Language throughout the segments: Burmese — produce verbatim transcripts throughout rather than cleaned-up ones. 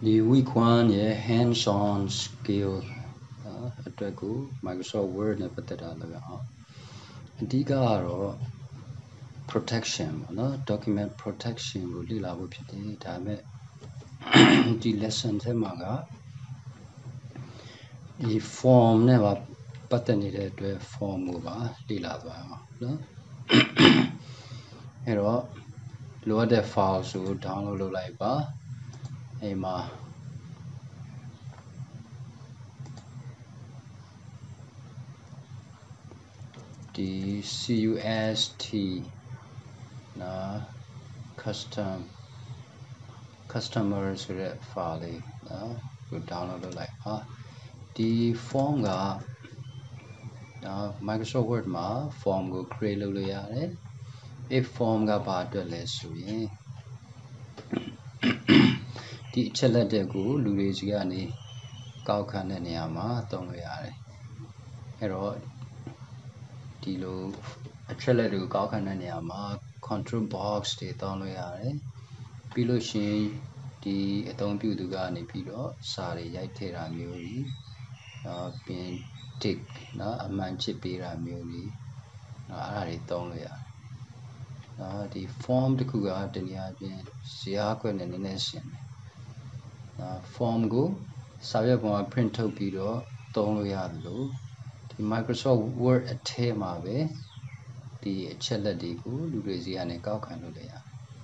The week one yeah hands-on skillအတွက်ကို Microsoft Word နဲ့ပတ်သက်တာလည်းအောင်အဓိကကတော့ protection ပေါ့နော် document protection ကိုလေ့လာဖို့ဖြစ်တယ်ဒါပေမဲ့ဒီ lesson ထဲမှာကဒီ form နဲ့ပါပတ်သက်နေတဲ့အတွက် form ကိုပါလေ့လာသွားအောင်နော်အဲ့တော့လိုအပ်တဲ့ file ကို download လုပ်လိုက်ပါအဲ့မှာဒီ cust နာ custom customer ဆိုတဲ့ file လေးနော်ကို download လုပ်လိုက်ပါဒီ form ကနော် Microsoft Word မှာ form ကို create လုပ်လို့ရတယ်အဲ့ form ကဘာအတွက်လဲဆိုရင်ဒီအချက်လက်တွေကိုလူတွေစီကနေကောက်ခံတဲ့နေရာမှာသုံးလို့ရတယ်အဲ့တော့ဒီလိုအချက်လက်တွေကိုကောက်ခံတဲ့နေရာမှာ control box တွေသုံးလို့ရတယ်ပြီးလို့ရှိရင်ဒီအသုံးပြုသူကနေပြီးတော့စာတွေရိုက်ထည့်တာမျိုးကြီးနော်ပြင် tick နော်အမှန်ချစ်ပေးတာမျိုးကြီးနော်အဲ့ဒါတွေသုံးလို့ရတယ်နော်ဒီ form တစ်ခုကတနည်းအားဖြင့်ဇာတ်ခွက်နဲ့နည်းနည်းရှင်းတယ်နော် form ကိုစာရွက်ပေါ်မှာ print ထုတ်ပြီးတော့သုံးလို့ရတယ်လို့ဒီ Microsoft Word အထဲမှာပဲဒီအချက်လက်တွေကိုလူတွေစီကနေကောက်ခံလို့ရတယ်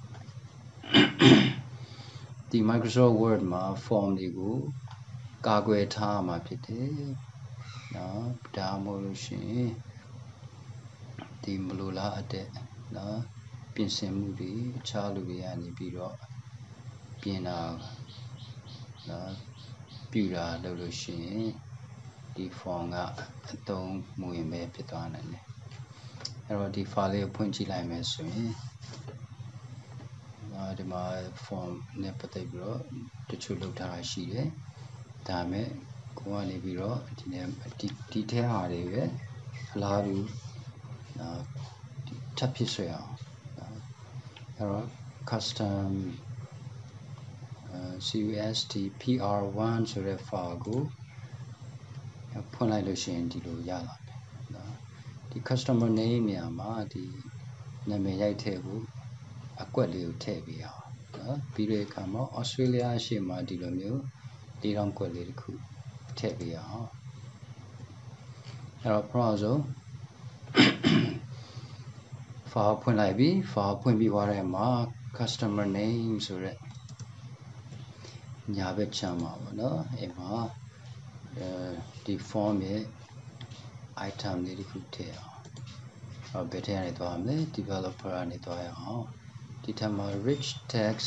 ဒီ Microsoft Word မှာ form တွေကိုကာကွယ်ထားမှာဖြစ်တယ်နော်ဒါမှမဟုတ်လို့ရှိရင်ဒီမလိုလားအပ်တဲ့နော်ပြင်ဆင်မှုတွေအခြားလူတွေကနေပြီးတော့ပြင်တာနော်ပြူတာလုပ်လို့ရှိရင်ဒီ form ကအသုံးမဝင်ပဲဖြစ်သွားနိုင်တယ်အဲ့တော့ဒီ file လေးကိုဖွင့်ကြည့်လိုက်မယ်ဆိုရင်ဒီမှာ form နဲ့ပတ်သက်ပြီးတော့တချို့လုပ်ထားတာရှိတယ်ဒါပေမဲ့ကိုကနေပြီးတော့ဒီနေ့ဒီဒီထဲဟာတွေပဲအလားတူနော်ထပ်ဖြစ်ဆွဲအောင်အဲ့တော့ custom cust pr one ဆိုတဲ့ file ကိုဖွင့်လိုက်လို့ရှိရင်ဒီလိုရလာတယ်နော်ဒီ customer name နေရာမှာဒီနာမည်ရိုက်ထည့်ဖို့အကွက်လေးကိုထည့်ပေးအောင်နော်ပြီးတဲ့အခါမှာ Australia ရှေ့မှာဒီလိုမျိုးလေးတောင်ကွက်လေးတစ်ခုထည့်ပေးအောင်အဲ့တော့ပထမဆုံး file ဖွင့်လိုက်ပြီ file ဖွင့်ပြီးသွားတဲ့မှာ customer name ဆိုတဲ့ညာဘက်ချမ်းမှာပေါ့နော်အဲ့မှာအဲဒီ form ရဲ့ item လေးတစ်ခုထည့်အောင်အဲ့ဘယ်ထဲကနေသွားမလဲ developer ကနေသွားရအောင်ဒီထက်မှာ rich text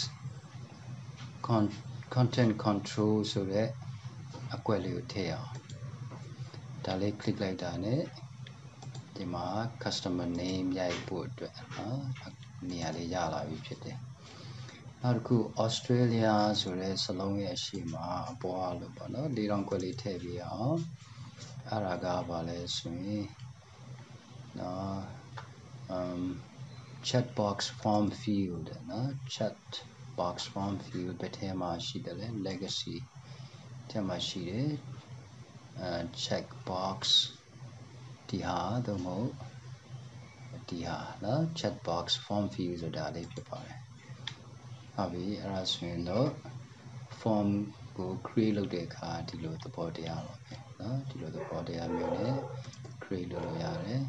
content control ဆိုတဲ့အကွက်လေးကိုထည့်အောင်ဒါလေး click လိုက်တာနဲ့ဒီမှာ customer name ရိုက်ဖို့အတွက်နော်နေရာလေးရလာပြီဖြစ်တယ်နောက်တစ်ခု Australia ဆိုတဲ့စလုံးရဲ့အရှိမအပေါ်လို့ပေါ့နော်လေးတောင်ကွက်လေးထည့်ပြီးအောင်အဲ့ဒါကဘာလဲဆိုရင်နော် um chat box form field နော် chat box form field ဘယ်ထဲမှာရှိတယ်လဲ legacy ထဲမှာရှိတယ်အဲ check box ဒီဟာသို့မဟုတ်ဒီဟာနော် chat box form field ဆိုတာလေးဖြစ်ပါတယ်ဟုတ်ပြီအဲ့ဒါဆိုရင်တော့ form ကို create လုပ်တဲ့အခါဒီလိုသဘောတရားပါပဲเนาะဒီလိုသဘောတရားမျိုးနဲ့ create လုပ်လို့ရတယ်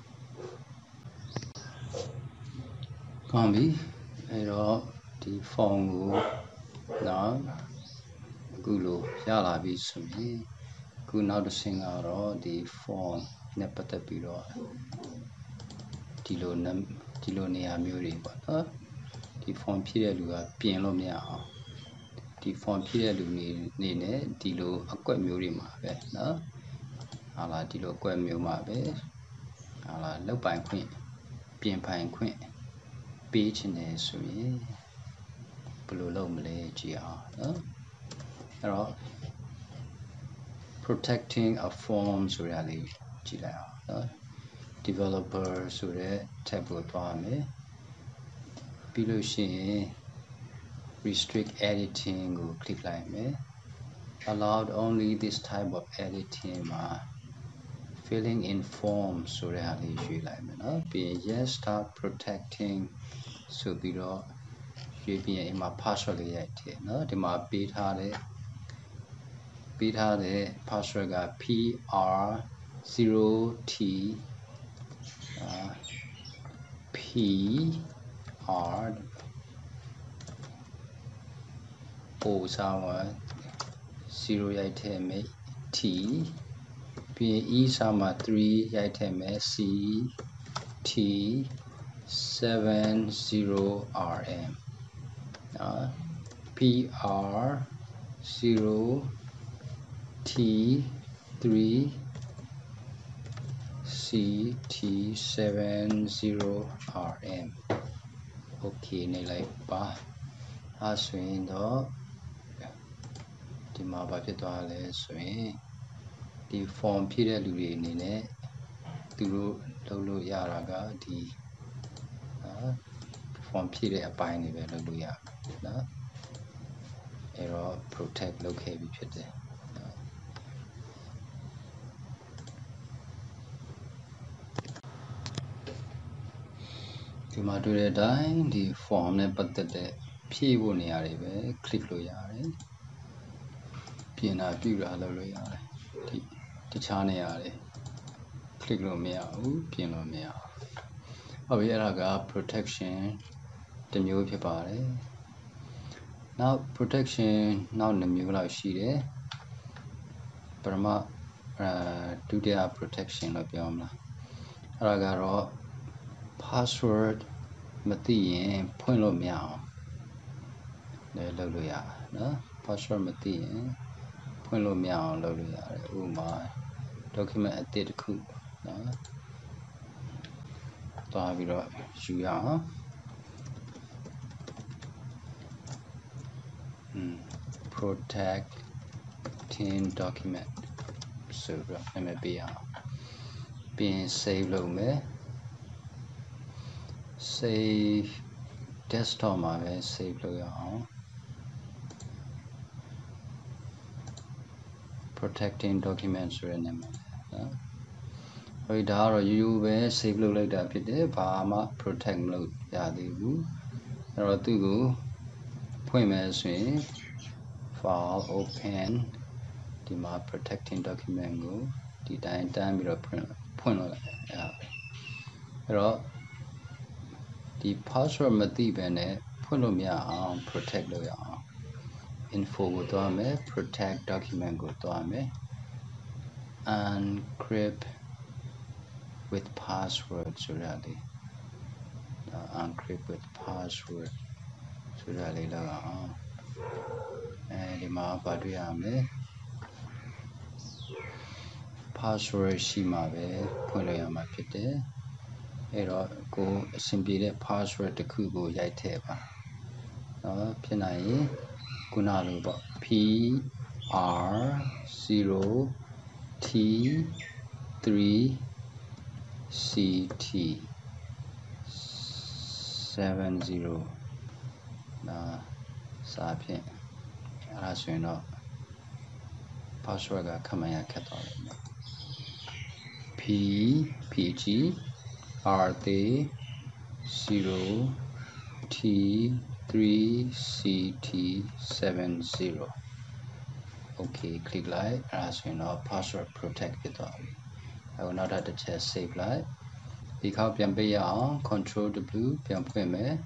ကောင်းပြီအဲ့တော့ဒီ form ကိုเนาะအခုလိုရလာပြီဆိုရင်အခုနောက်တစ်ဆင့်ကတော့ဒီ form နဲ့ပတ်သက်ပြီးတော့ဒီလိုဒီလိုနေရာမျိုးတွေပေါ့เนาะဒီ form ဖြည့်တဲ့လူကပြင်လို့မရအောင်ဒီ form ဖြည့်တဲ့လူနေနေနဲ့ဒီလိုအကွက်မျိုးတွေမှာပဲเนาะဟာလာဒီလိုအကွက်မျိုးမှာပဲဟာလာလောက်ပိုင်ခွင့်ပြင်ပိုင်ခွင့်ပေးချင်တယ်ဆိုရင်ဘယ်လိုလုပ်မလဲကြည့်အောင်เนาะအဲ့တော့ protecting a form ဆိုရလေးကြည့်လိုက်အောင်เนาะ developer ဆိုတဲ့ tab ကိုသွားမယ်ပြီးလို့ရှိရင် restrict editing ကို click လိုက်မယ် allowed only this type of editing မှာ filling in form ဆိုတဲ့ဟာလေးရွေးလိုက်မယ်နော်ပြီးရင် yes start protecting ဆိုပြီးတော့ရွေးပြီးရင်အမှာ password လေးရိုက်ထည့်နော်ဒီမှာပေးထားတဲ့ပေးထားတဲ့ password က P R zero T P R O စာမှာzero ရိုက်ထည့်မယ် T ပြီးရင် E စာမှာthreeရိုက်ထည့်မယ် C T seven zero R M နော် P R zero T three C T seven zero R M okay နေလိုက်ပါအဲဆိုရင်တော့ဒီမှာဘာဖြစ်သွားလဲဆိုရင်ဒီ form ဖြည့်တဲ့လူတွေအနေနဲ့သူတို့လုပ်လို့ရတာကဒီနော် form ဖြည့်တဲ့အပိုင်းတွေပဲလုပ်လို့ရနော်အဲ့တော့ protect လုပ်ခဲ့ပြီဖြစ်တယ်ဒီမှာတွေ့တဲ့အတိုင်းဒီ form နဲ့ပတ်သက်တဲ့ဖြည့်ဖို့နေရာတွေပဲ click လို့ရတယ်ပြင်တာပြုတာလုပ်လို့ရတယ်ဒီတခြားနေရာတွေ click လို့မရဘူးပြင်လို့မရဘူးဟုတ်ပြီအဲ့ဒါက protection တစ်မျိုးဖြစ်ပါတယ်နောက် protection နောက်နှစ်မျိုးလောက်ရှိတယ်ပထမအဲဒုတိယ protection လို့ပြောမလားအဲ့ဒါကတော့ password မသိရင်ဖွင့်လို့မရအောင်လည်းလုပ်လို့ရတယ်နော် password မသိရင်ဖွင့်လို့မရအောင်လုပ်လို့ရတယ်ဥပမာ document အသစ်တစ်ခုနော်တွားပြီးတော့ယူရအောင်อืม protecting document ဆိုပြီးတော့နာမည်ပေးအောင်ပြီးရင် save လုပ်မယ် save desktop မှာပဲ save လုပ်ရအောင် protecting document ဆိုတဲ့နာမည်နော်ဟိုဒါကတော့ရိုးရိုးပဲ save လုပ်လိုက်တာဖြစ်တယ်ဘာမှ protect မလုပ်ရသေးဘူးအဲ့တော့သူ့ကိုဖွင့်မယ်ဆိုရင် file open ဒီမှာ protecting document ကိုဒီတိုင်းတန်းပြီးတော့ဖွင့်ဖွင့်လို့လိုက်အဲ့ဒါအဲ့တော့ဒီ password မသိဘဲနဲ့ဖွင့်လို့မရအောင် protect လုပ်ရအောင် info ကိုသွားမယ် protect document ကိုသွားမယ် encrypt with password ဆိုတာလေး encrypt with password ဆိုတာလေးလောက်အောင်အဲဒီမှာပါတွေ့ရမယ် password ရှိမှပဲဖွင့်လို့ရမှာဖြစ်တယ်အဲ့တော့ကိုအဆင်ပြေတဲ့ password တစ်ခုကိုရိုက်ထည့်ပါနော်ဖြစ်နိုင်ရင်ခုနလိုပေါ့ P R zero T three C T seven zero နော်စာဖြင့်အဲ့ဒါဆိုရင်တော့ password ကခက်မှန်ရခက်သွားတယ်နော် P P G R T zero T three C T seven zero okay click လိုက်အဲ့ဒါဆိုရင်တော့ password protect ဖြစ်သွားပြီအခုနောက်တစ်ချက် save လိုက်ဒီခေါက်ပြန်ပေးရအောင် control W ပြန်ဖွင့်မယ်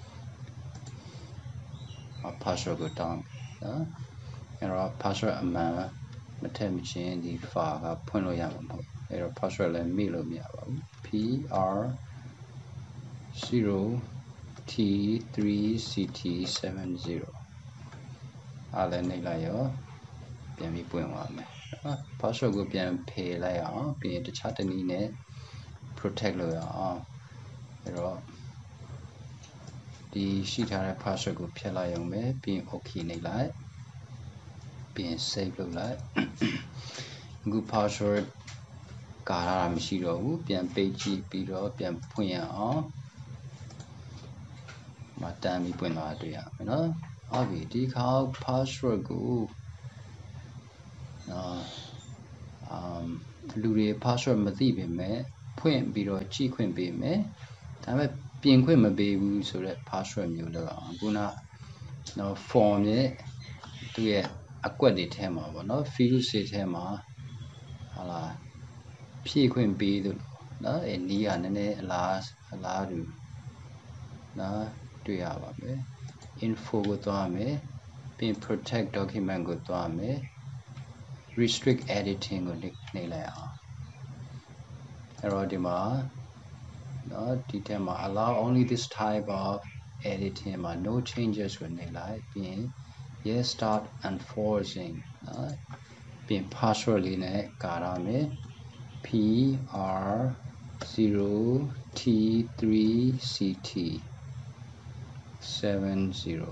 password ကိုတောင်းနော်အဲ့တော့ password အမှန်မထည့်မချင်းဒီ file ကဖွင့်လို့ရမှာမဟုတ်အဲ့တော့ password လည်းမေ့လို့မရပါဘူး P R zero T three C T seven zero အားလည်းနှိပ်လိုက်ရောပြန်ပြီးပွင့်သွားမယ်နော် password ကိုပြန်ဖယ်လိုက်အောင်ပြီးရင်တခြားတစ်နည်းနဲ့ protect လုပ်ရအောင်အဲ့တော့ဒီရှိထားတဲ့ password ကိုဖျက်လိုက်အောင်ပဲပြီးရင် okay နှိပ်လိုက်ပြီးရင် save လုပ်လိုက်အခု password ကာရတာမရှိတော့ဘူးပြန်ပိတ်ကြည့်ပြီးတော့ပြန်ဖွင့်ရအောင်မတန်းပြီးပွင့်သွားတွေ့ရမယ်နော်ဟုတ်ပြီဒီခါ password ကိုနော် um လူတွေ password မသိပေမဲ့ဖွင့်ပြီးတော့ကြည့်ခွင့်ပေးမယ်ဒါပေမဲ့ပြင်ခွင့်မပေးဘူးဆိုတော့ password မျိုးလောက်အောင်ခုနနော် form ရဲ့သူရဲ့အကွက်တွေထဲမှာပေါ့နော် field တွေထဲမှာဟာလာဖြည့်ခွင့်ပေးလို့နော်အဲနီးကနည်းနည်းအလားအလားတူနော်တွေ့ရပါမယ် info ကိုသွားမယ်ပြီး protect document ကိုသွားမယ် restrict editing ကိုနှိပ်လိုက်အောင်အဲ့တော့ဒီမှာနော်ဒီထဲမှာ allow only this type of editing မှာ no changes ကိုနှိပ်လိုက်ပြီးရင် yes start enforcing နော်ပြီးရင် password လေးနဲ့ကာရမယ် p r zero t three c t seven zero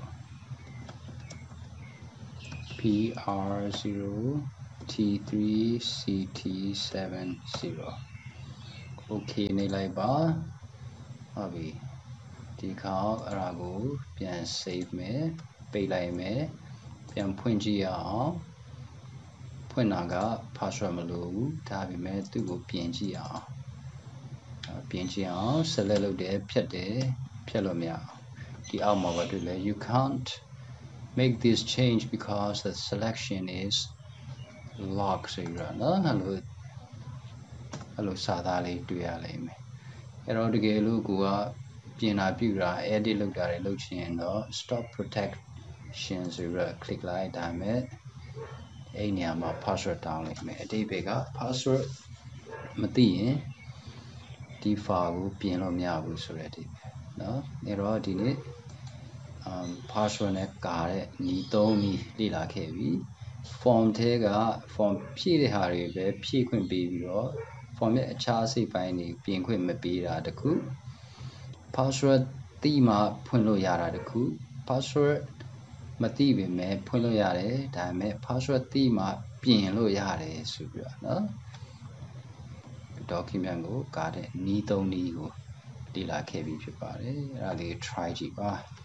p r zero t three c t seven zero okay နေလိုက်ပါဟုတ်ပြီဒီခါအဲ့ဒါကိုပြန် save မယ်ပိတ်လိုက်မယ်ပြန်ဖွင့်ကြည့်ရအောင်ဖွင့်တာက password မလိုဘူးဒါပေမဲ့သူ့ကိုပြင်ကြည့်အောင်ပြင်ကြည့်အောင် select လုပ်တယ်ဖြတ်တယ်ဖြတ်လို့မရအောင်ဒီအောက်မှာဘာတွေ့လဲ you can't make this change because the selection is locked ဆိုရနော်အဲ့လိုအဲ့လိုစာသားလေးတွေ့ရလိမ့်မယ်အဲ့တော့တကယ်လို့ကိုကပြင်တာပြူတာ edit လုပ်တာတွေလုပ်ချင်ရင်တော့ stop protection ဆိုရ click လိုက်ဒါမဲ့အဲ့နေရာမှာ password တောင်းလိုက်မယ်အတိပ္ပယ်က password မသိရင်ဒီ file ကိုပြင်လို့မရဘူးဆိုတဲ့အတိပ္ပယ်เนาะအဲ့တော့ဒီနေ့ um password နဲ့ကာတဲ့ညီသုံးညီလေ့လာခဲ့ပြီ form ထဲက form ဖြည့်တဲ့ဟာတွေပဲဖြည့်ခွင့်ပေးပြီးတော့ form ရဲ့အခြားအစိတ်ပိုင်းတွေပြင်ခွင့်မပေးတာတခု password သိမှဖွင့်လို့ရတာတခု password မသိပေမဲ့ဖွင့်လို့ရတယ်ဒါပေမဲ့ password သိမှပြင်လို့ရတယ်ဆိုပြီးတော့เนาะ document ကိုကာတဲ့နီးသုံးနီးကိုလေ့လာခဲ့ပြီးဖြစ်ပါတယ်အဲ့ဒါလေး try ကြည့်ပါ